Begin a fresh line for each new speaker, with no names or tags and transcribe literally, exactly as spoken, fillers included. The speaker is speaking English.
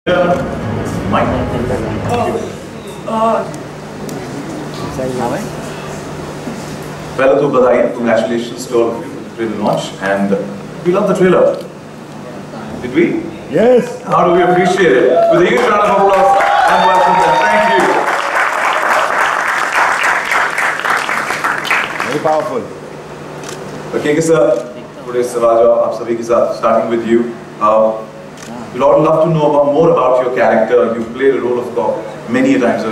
Mike. Well, to Badai, congratulations to all of you for the trailer launch, and we love the trailer. Did we?
Yes.
How do we appreciate it? With a huge round of applause and welcome them. Thank you.
Very powerful.
Okay, sir. Today's Savajo, आप सभी के साथ, starting with you. Uh, we'd all love to know about more about your character. You've played a role of God many times.